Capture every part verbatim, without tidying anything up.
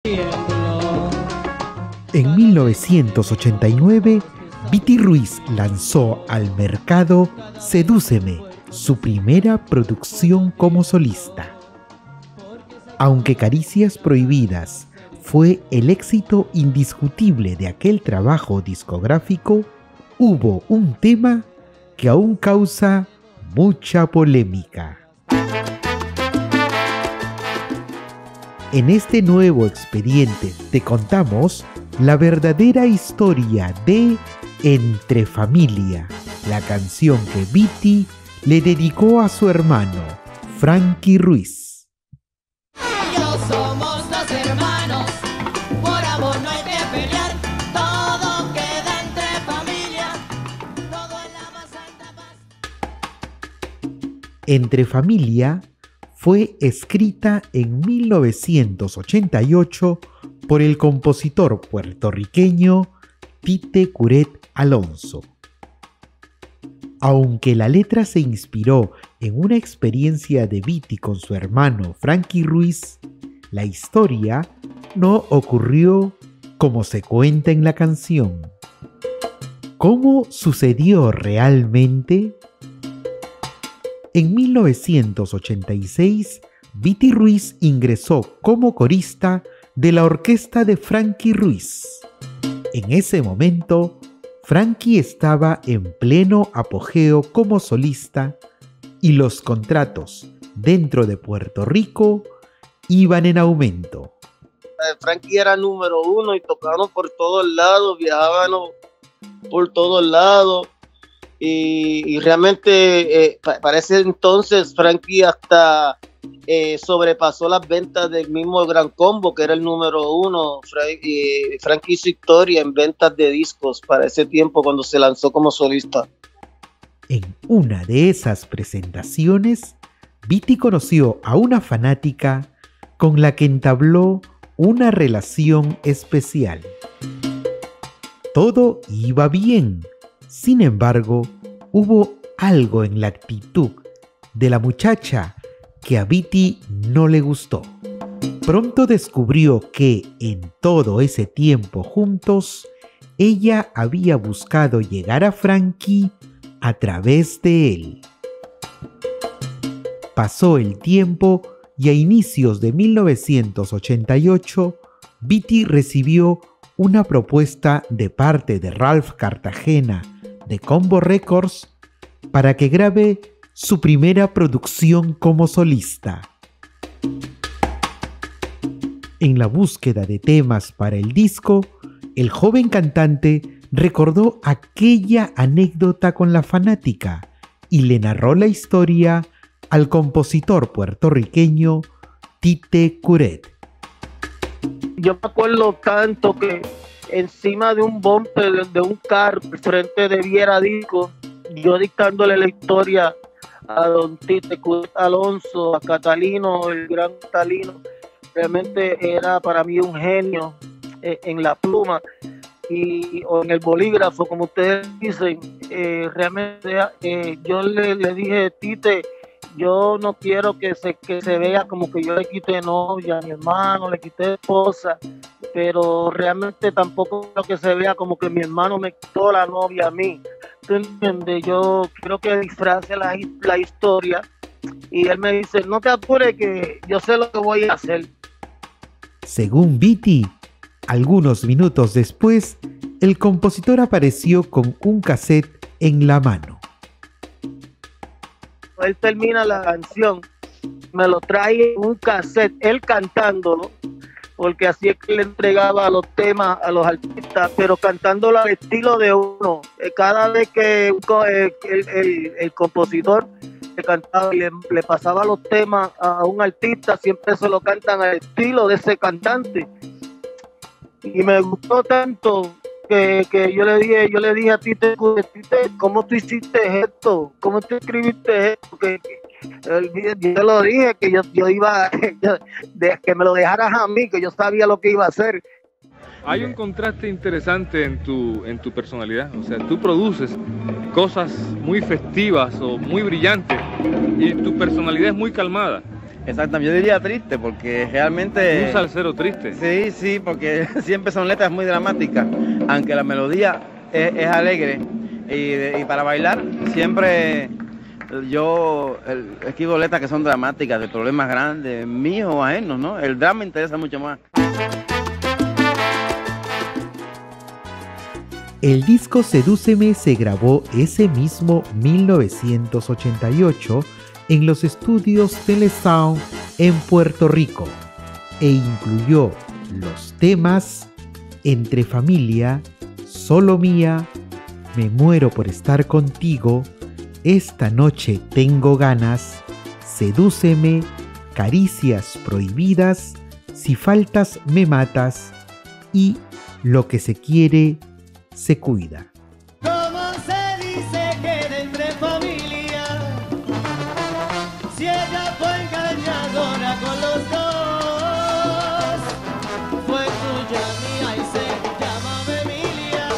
En mil novecientos ochenta y nueve, Viti Ruiz lanzó al mercado Sedúceme, su primera producción como solista. Aunque Caricias Prohibidas fue el éxito indiscutible de aquel trabajo discográfico, hubo un tema que aún causa mucha polémica. En este nuevo expediente te contamos la verdadera historia de Entre Familia, la canción que Viti le dedicó a su hermano, Frankie Ruiz. Yo somos dos hermanos, por amor no hay que pelear, todo queda entre familia, todo en la más alta paz. Entre Familia fue escrita en mil novecientos ochenta y ocho por el compositor puertorriqueño Tite Curet Alonso. Aunque la letra se inspiró en una experiencia de Viti con su hermano Frankie Ruiz, la historia no ocurrió como se cuenta en la canción. ¿Cómo sucedió realmente? En mil novecientos ochenta y seis, Viti Ruiz ingresó como corista de la orquesta de Frankie Ruiz. En ese momento, Frankie estaba en pleno apogeo como solista y los contratos dentro de Puerto Rico iban en aumento. Frankie era número uno y tocábamos por todos lados, viajábamos por todos lados y, y realmente eh, pa para ese entonces Frankie hasta eh, sobrepasó las ventas del mismo Gran Combo, que era el número uno. Fra eh, Frankie hizo historia en ventas de discos para ese tiempo cuando se lanzó como solista. En una de esas presentaciones, Viti conoció a una fanática con la que entabló una relación especial. Todo iba bien. Sin embargo, hubo algo en la actitud de la muchacha que a Viti no le gustó. Pronto descubrió que en todo ese tiempo juntos, ella había buscado llegar a Frankie a través de él. Pasó el tiempo y a inicios de mil novecientos ochenta y ocho, Viti recibió una propuesta de parte de Ralph Cartagena de Combo Records para que grabe su primera producción como solista. En la búsqueda de temas para el disco, el joven cantante recordó aquella anécdota con la fanática y le narró la historia al compositor puertorriqueño Tite Curet. Yo me acuerdo tanto que encima de un bumper de, de un carro frente de Viera Disco, yo dictándole la historia a don Tite Curet Alonso, a Catalino, el gran Catalino, realmente era para mí un genio eh, en la pluma y o en el bolígrafo, como ustedes dicen. Eh, realmente eh, yo le, le dije, Tite, yo no quiero que se, que se vea como que yo le quité novia a mi hermano, le quité esposa, pero realmente tampoco quiero que se vea como que mi hermano me quitó la novia a mí. ¿Tú entiendes? Yo quiero que disfrace la, la historia. Y él me dice, no te apures que yo sé lo que voy a hacer. Según Viti, algunos minutos después, el compositor apareció con un cassette en la mano. Él termina la canción, me lo trae en un cassette, él cantándolo, porque así es que le entregaba los temas a los artistas, pero cantándolo al estilo de uno. Cada vez que el, el, el compositor le cantaba y le, le pasaba los temas a un artista, siempre se lo cantan al estilo de ese cantante. Y me gustó tanto que, que yo le dije, yo le dije a Tite, Tite, ¿cómo tú hiciste esto? ¿Cómo tú escribiste esto? Que, que, yo lo dije que yo, yo iba yo, de, que me lo dejaras a mí, que yo sabía lo que iba a hacer. Hay un contraste interesante en tu, en tu personalidad, o sea, tú produces cosas muy festivas o muy brillantes y tu personalidad es muy calmada. Exactamente, yo diría triste porque realmente... Un salsero triste. Sí, sí, porque siempre son letras muy dramáticas, aunque la melodía es, es alegre y, y para bailar siempre yo el, escribo letras que son dramáticas, de problemas grandes, míos o ajenos, ¿no? El drama me interesa mucho más. El disco Sedúceme se grabó ese mismo mil novecientos ochenta y ocho en los estudios Telesound en Puerto Rico e incluyó los temas Entre Familia, Solo Mía, Me Muero por Estar Contigo, Esta Noche Tengo Ganas, Sedúceme, Caricias Prohibidas, Si Faltas Me Matas y Lo que se quiere se cuida. ¿Cómo se dice que de entre familia? Si ella fue engañadora con los dos, fue tuya, mía y se llama Emilia,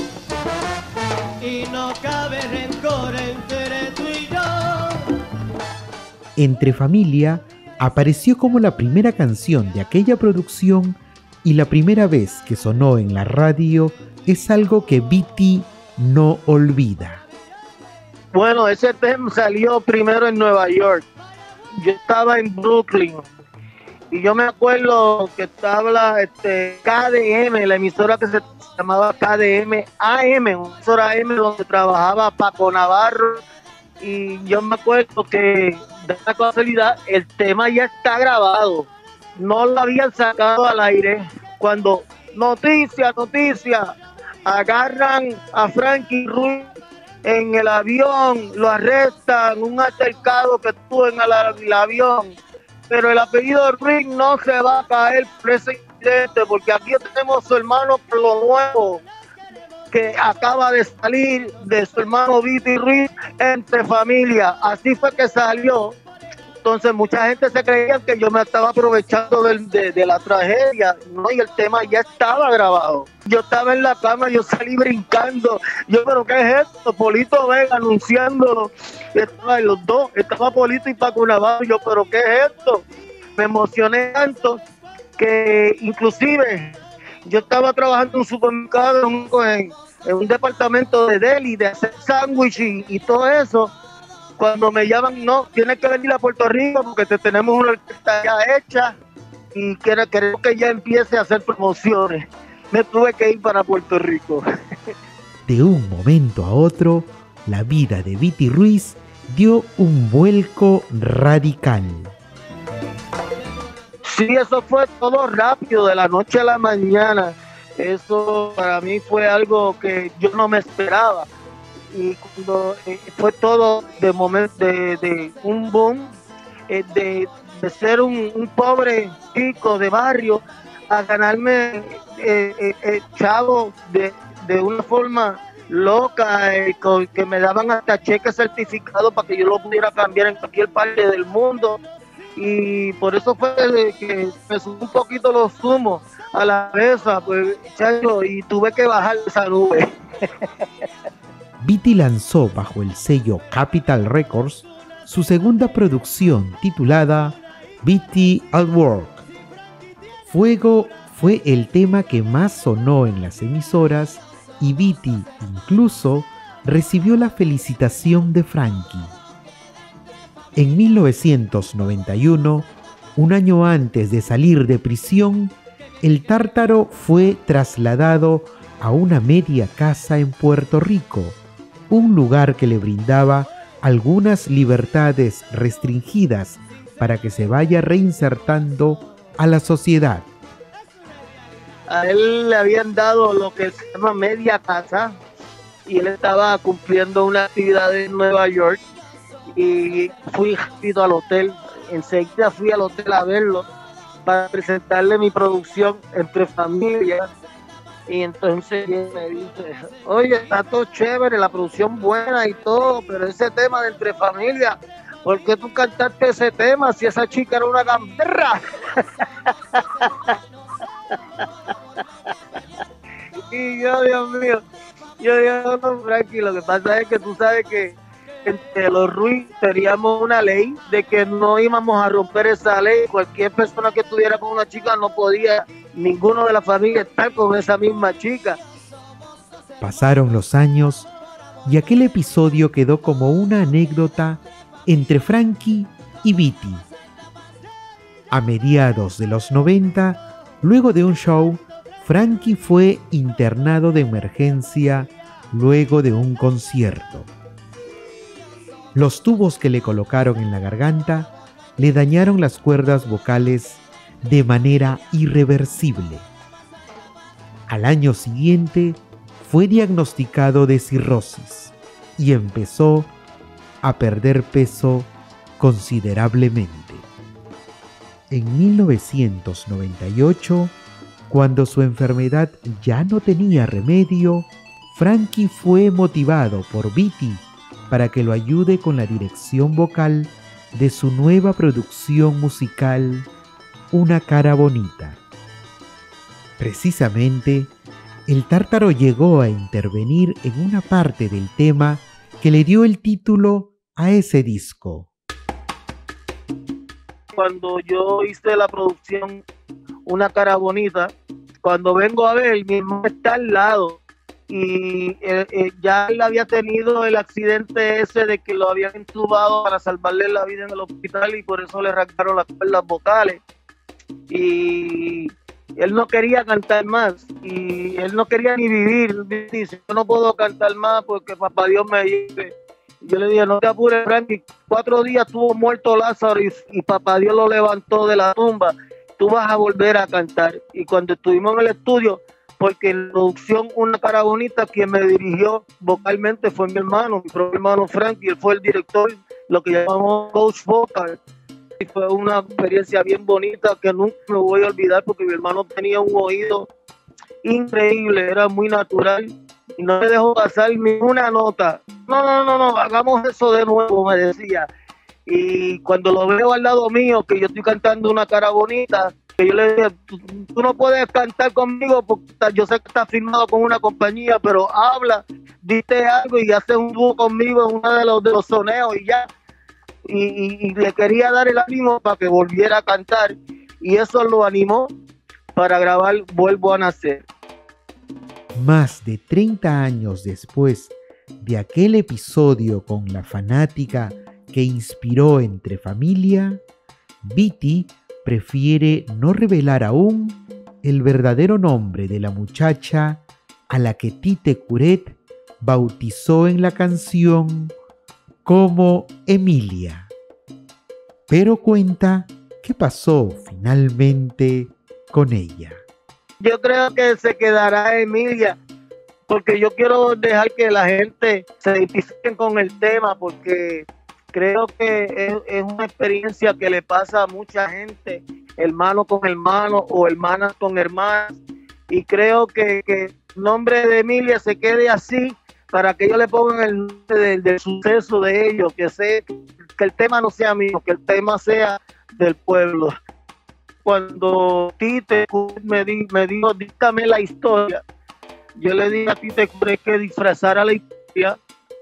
y no cabe rencor entre tú y yo. Entre Familia apareció como la primera canción de aquella producción y la primera vez que sonó en la radio. Es algo que Viti no olvida. Bueno, ese tema salió primero en Nueva York. Yo estaba en Brooklyn y yo me acuerdo que estaba este, K D M, la emisora que se llamaba K D M A M, una emisora A M donde trabajaba Paco Navarro, y yo me acuerdo que de la casualidad el tema ya está grabado, no lo habían sacado al aire cuando noticia, noticia, agarran a Frankie Ruiz en el avión, lo arrestan, un altercado que tuvo en el, el avión, pero el apellido Ruiz no se va a caer por ese incidente, porque aquí tenemos su hermano Plo Nuevo, que acaba de salir de su hermano Viti Ruiz, Entre Familia, así fue que salió. Entonces mucha gente se creía que yo me estaba aprovechando de, de, de la tragedia, ¿no? Y el tema ya estaba grabado. Yo estaba en la cama, yo salí brincando. Yo, ¿pero qué es esto? Polito Vega anunciándolo. Estaban los dos, estaba Polito y Paco Navarro. Yo, ¿pero qué es esto? Me emocioné tanto que inclusive yo estaba trabajando en un supermercado, en un, en, en un departamento de deli, de hacer sándwich y, y todo eso. Cuando me llaman, no, tienes que venir a Puerto Rico porque te tenemos una orquesta ya hecha y quiero, queremos que ya empiece a hacer promociones. Me tuve que ir para Puerto Rico. De un momento a otro, la vida de Viti Ruiz dio un vuelco radical. Sí, eso fue todo rápido, de la noche a la mañana. Eso para mí fue algo que yo no me esperaba. Y cuando eh, fue todo de momento de, de un boom, eh, de, de ser un, un pobre chico de barrio a ganarme eh, eh, eh, chavo de, de una forma loca, eh, con, que me daban hasta cheques certificados para que yo lo pudiera cambiar en cualquier parte del mundo, y por eso fue que me subí un poquito los humos a la cabeza, pues, chacho, y tuve que bajar esa nube. Viti lanzó bajo el sello Capitol Records su segunda producción titulada Viti at Work. Fuego fue el tema que más sonó en las emisoras y Viti incluso recibió la felicitación de Frankie. En mil novecientos noventa y uno, un año antes de salir de prisión, el Tártaro fue trasladado a una media casa en Puerto Rico, un lugar que le brindaba algunas libertades restringidas para que se vaya reinsertando a la sociedad. A él le habían dado lo que se llama media casa y él estaba cumpliendo una actividad en Nueva York y fui rápido al hotel, enseguida fui al hotel a verlo para presentarle mi producción Entre Familia. Y entonces él me dice, oye, está todo chévere, la producción buena y todo, pero ese tema de Entre Familia, ¿por qué tú cantaste ese tema si esa chica era una gamberra? Y yo, Dios mío, yo digo, no, Frankie, lo que pasa es que tú sabes que entre los Ruiz teníamos una ley de que no íbamos a romper esa ley. Cualquier persona que estuviera con una chica no podía, ninguno de la familia estar con esa misma chica. Pasaron los años y aquel episodio quedó como una anécdota entre Frankie y Viti. A mediados de los noventa, luego de un show, Frankie fue internado de emergencia luego de un concierto. Los tubos que le colocaron en la garganta le dañaron las cuerdas vocales de manera irreversible. Al año siguiente fue diagnosticado de cirrosis y empezó a perder peso considerablemente. En mil novecientos noventa y ocho, cuando su enfermedad ya no tenía remedio, Frankie fue motivado por Viti para que lo ayude con la dirección vocal de su nueva producción musical, Una cara bonita. Precisamente, el Tártaro llegó a intervenir en una parte del tema que le dio el título a ese disco. Cuando yo hice la producción Una cara bonita, cuando vengo a ver, mi hermano está al lado y eh, eh, ya él había tenido el accidente ese de que lo habían intubado para salvarle la vida en el hospital y por eso le arrancaron las cuerdas vocales. Y él no quería cantar más y él no quería ni vivir. Él dice, yo no puedo cantar más porque papá Dios me lleve. Yo le dije, no te apures, Frankie, cuatro días estuvo muerto Lázaro y, y papá Dios lo levantó de la tumba. Tú vas a volver a cantar. Y cuando estuvimos en el estudio, porque en la producción Una cara bonita, quien me dirigió vocalmente fue mi hermano, mi propio hermano Frankie, él fue el director, lo que llamamos coach vocal. Y fue una experiencia bien bonita que nunca me voy a olvidar porque mi hermano tenía un oído increíble, era muy natural y no me dejó pasar ni una nota. No, no, no, no, hagamos eso de nuevo, me decía. Y cuando lo veo al lado mío, que yo estoy cantando Una cara bonita, que yo le dije, tú, tú no puedes cantar conmigo porque yo sé que estás firmado con una compañía, pero habla, dite algo y hace un dúo conmigo en uno de los, de los soneos y ya. Y, y, y le quería dar el ánimo para que volviera a cantar y eso lo animó para grabar Vuelvo a Nacer. Más de treinta años después de aquel episodio con la fanática que inspiró Entre Familia, Viti prefiere no revelar aún el verdadero nombre de la muchacha a la que Tite Curet bautizó en la canción como Emilia. Pero cuenta qué pasó finalmente con ella. Yo creo que se quedará Emilia, porque yo quiero dejar que la gente se identifique con el tema, porque creo que es, es una experiencia que le pasa a mucha gente, hermano con hermano o hermanas con hermanas, y creo que, que el nombre de Emilia se quede así para que ellos le pongan el nombre del, del suceso de ellos, que, sé, que el tema no sea mío, que el tema sea del pueblo. Cuando Tite me, di, me dijo, dígame la historia, yo le dije a Tite que disfrazara la historia,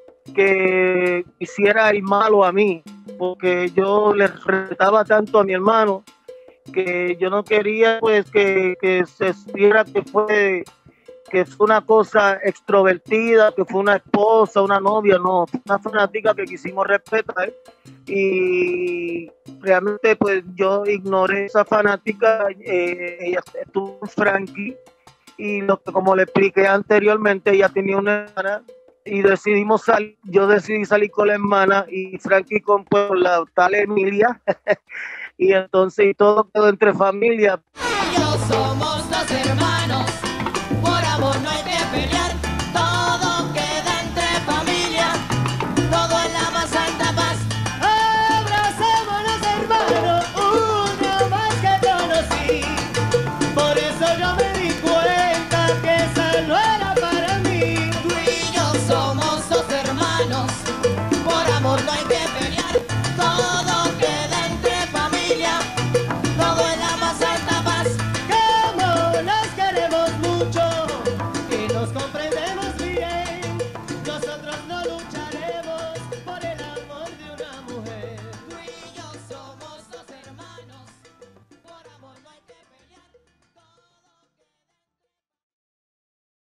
que hiciera el malo a mí, porque yo le retaba tanto a mi hermano que yo no quería pues que, que se supiera que fue que fue una cosa extrovertida, que fue una esposa, una novia, no, una fanática que quisimos respetar y realmente pues yo ignoré esa fanática. Eh, ella estuvo en Frankie y lo que, como le expliqué anteriormente, ella tenía una hermana y decidimos salir, yo decidí salir con la hermana y Frankie con pues, la tal Emilia y entonces y todo quedó Entre Familia. Ellos somos dos hermanos.